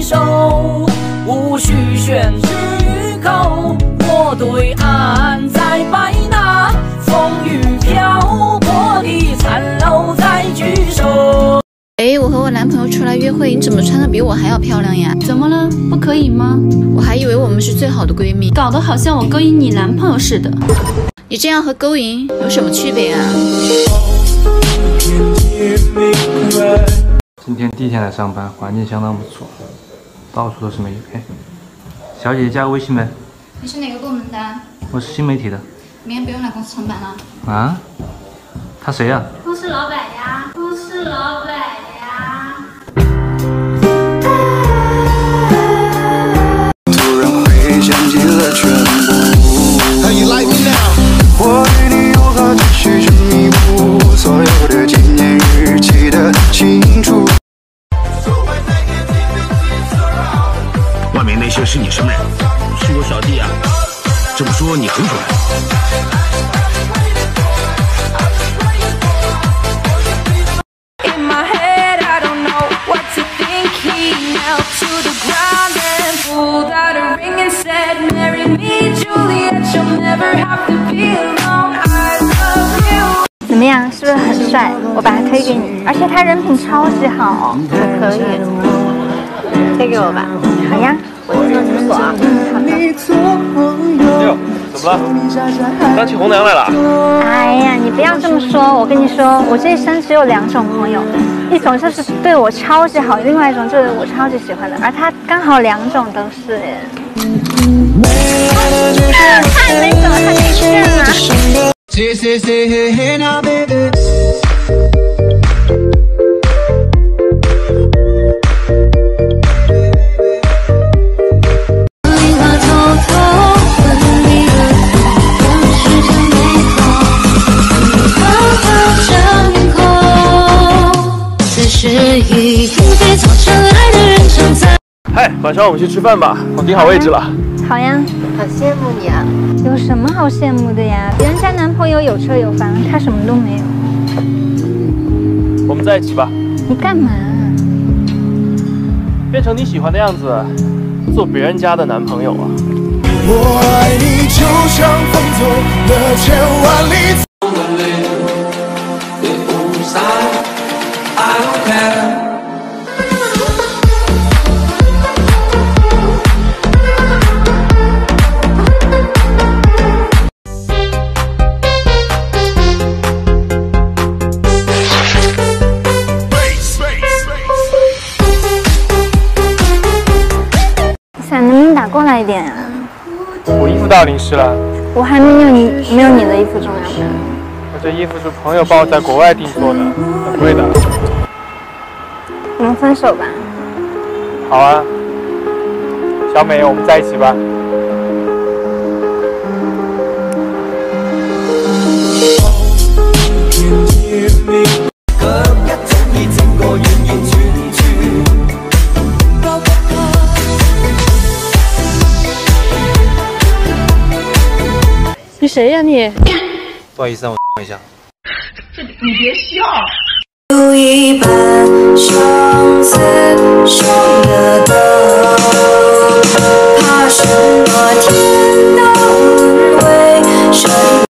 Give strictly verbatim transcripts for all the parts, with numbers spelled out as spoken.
手，无需宣之于口。我对岸在白纳，风雨漂泊的残楼在举手。 哎，我和我男朋友出来约会，你怎么穿的比我还要漂亮呀？ 怎么了？不可以吗？ 我还以为我们是最好的闺蜜， 搞得好像我勾引你男朋友似的。 你这样和勾引有什么区别啊？ 今天第一天来上班，环境相当不错，到处都是美女。哎，小姐姐加个微信呗。 你是哪个部门的？ 我是新媒体的。 明天不用来公司上班了。 啊？他谁呀？ 公司老板呀，公司老板呀。 突然会想起了全部。我对你有何继续着弥补所有的纪念日记得清楚。 外面那些是你什么人？是我小弟啊。这么说你很准。 怎么样，是不是很帅？我把他推给你，而且他人品超级好，我可以。推给我吧。好呀，我这个你锁啊。好的。 哟，怎么了？当起红娘来了？ 哎呀，你不要这么说，我跟你说，我这一生只有两种朋友，一种就是对我超级好，另外一种就是我超级喜欢的，而他刚好两种都是耶。太那个，太没劲了。 嗨，晚上我们去吃饭吧，我订好位置了。 好呀， 好羡慕你啊！ 有什么好羡慕的呀？别人家男朋友有车有房，他什么都没有。 我们在一起吧。 你干嘛？ 变成你喜欢的样子，做别人家的男朋友啊！ 我爱你就像风走了千万里。 伞能不能打过来一点啊？ 我衣服到淋湿了。 我还没有你没有你的衣服重要呢。 我这衣服是朋友帮我在国外订做的，很贵的。 我们分手吧。 好啊，小美，我们在一起吧。 你谁呀你？ 不好意思啊，我等一下。 你别笑。 有一半相思伤了灯，怕什么天道沦为谁？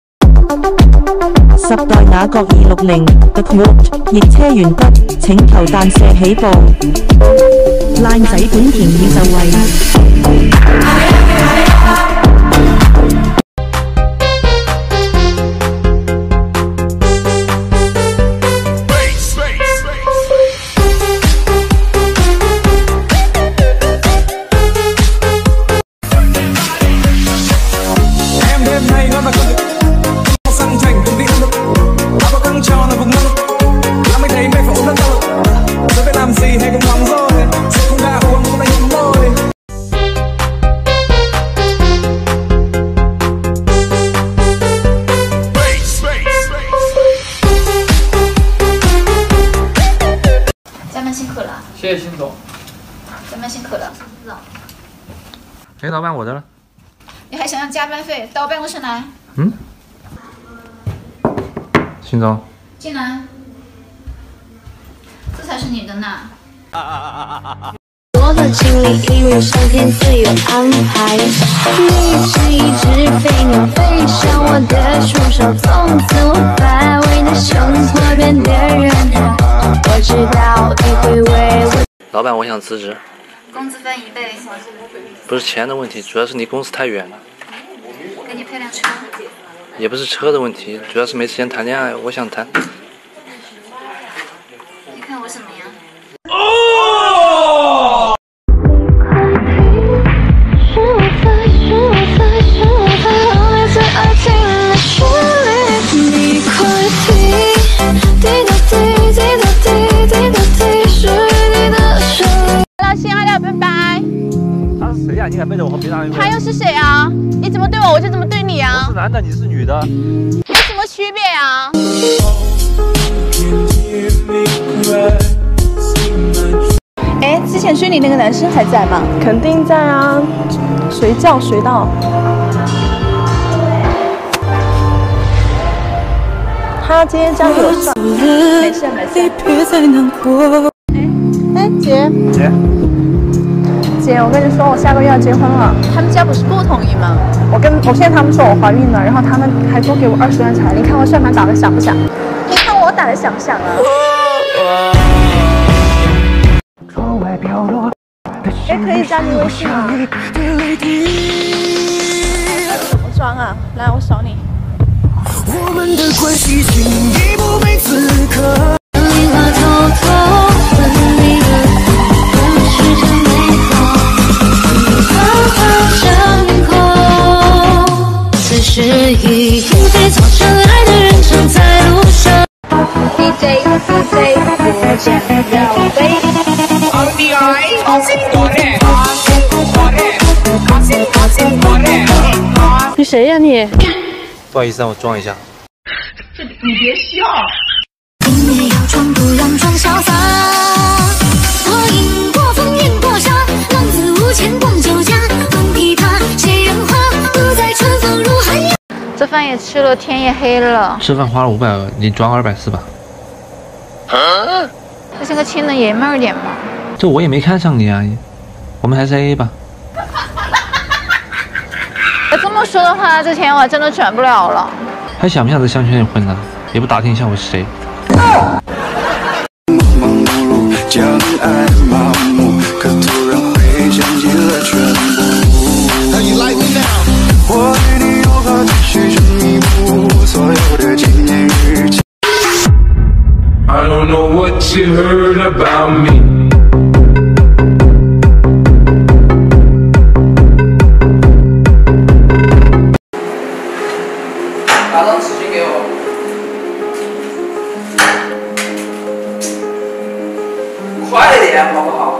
十代雅閣二六零 The Quote 逆車完畢，請求彈射起步。爛仔本田宇宙位。 谢谢辛总。 加班辛苦了，知不知道？ 哎，老板，我的呢？ 你还想要加班费？到我办公室来。 嗯。辛总。 进来。这才是你的呢。 多的经历，因为上天自有安排。你是一只飞鸟，飞上我的树梢，从此我把为那生活变得热闹。我知道你会为我。 老板，我想辞职。 工资翻一倍。 不是钱的问题，主要是离公司太远了。 给你配辆车。 也不是车的问题，主要是没时间谈恋爱，我想谈。 你看我怎么样？ 哦！是我在，是我在，是我在熬夜最爱听的旋律。你快听，滴答滴，滴答滴，滴答滴，属于你的旋律。 好了，亲爱的，拜拜。 他是谁呀、啊？你敢背着我和别人？ 他又是谁啊？你怎么对我，我就怎么对你啊？ 我是男的，你是女的， 有什么区别啊？ 哎，之前追你那个男生还在吗？ 肯定在啊，随叫随到。他今天家里有事， 没事没事。 哎，姐姐， 姐，我跟你说，我下个月要结婚了。 他们家不是不同意吗？ 我跟我现在他们说我怀孕了，然后他们还多给我二十万彩，你看我算盘打得响不响？你看我打得响不响啊？哎，可以加你微信吗？怎么装啊？来，我扫你。 我们的关系进一步没资格。 你我偷偷分离了，不是真美好。你缓缓升空，此时已经被造成爱的人正在路上。D J D J， 我想要飞。 你谁呀、啊、你？ 不好意思，让我装一下。 这你别笑。 你也要装，不让装潇洒。我饮过风，饮过沙，浪子无钱逛酒家，闻琵琶，谁人花，不再春风入寒鸦。 这饭也吃了，天也黑了。 吃饭花了五百二，你装二百四吧。 啊？这是个亲的爷们儿点嘛。 这我也没看上你啊，我们还是 A A 吧。 要这么说的话，这钱我真的转不了了。 还想不想在商圈里混呢？也不打听一下我是谁。 忙忙碌碌，将爱麻木，可突然会想起了全部。我与你如何继续这弥补所有的纪念日期。I don't know what you heard about me. 拿张纸巾给我。快点，好不好？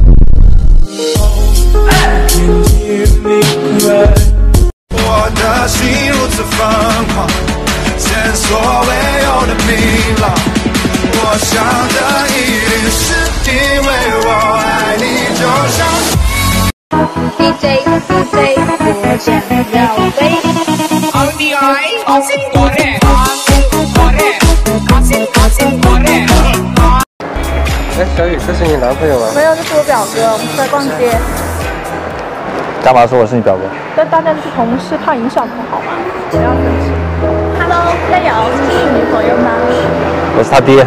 哎。 我的心如此疯狂，前所未有的明朗。我想的一定是因为我爱你，就像。 D J D J， 我想要飞。 哎，小雨，这是你男朋友吗？ 没有，这是我表哥，我们是在逛街。 干嘛说我是你表哥？ 但大家都是同事，怕影响不好嘛，不要生气。Hello， 加油，这是女朋友吗？ 我是他爹。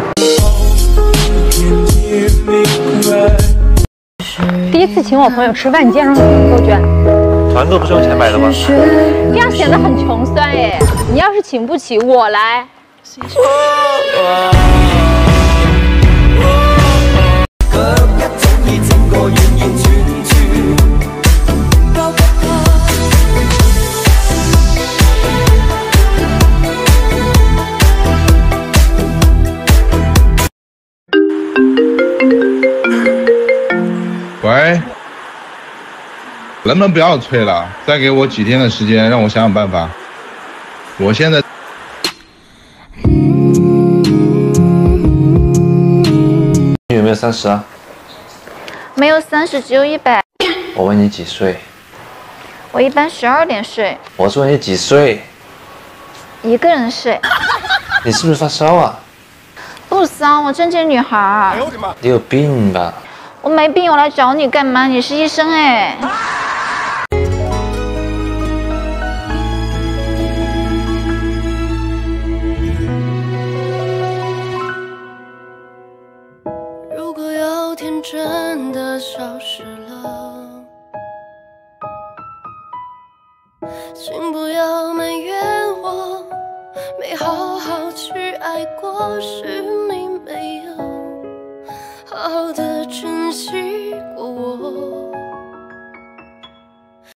第一次请我朋友吃饭，你竟然让我购券。 团购不是用钱买的吗？ 这样显得很穷酸耶。你要是请不起，我来。 喂，能不能不要催了？再给我几天的时间，让我想想办法。我现在。 你有没有三十啊？ 没有三十，只有一百。 我问你几岁？ 我一般十二点睡。 我是问你几岁？ 一个人睡。 你是不是发烧啊？ 不骚，我正经女孩。 你有病吧？ 我没病，我来找你干嘛？你是医生哎。 如果有天真的消失了，请不要埋怨我没好好去爱过，是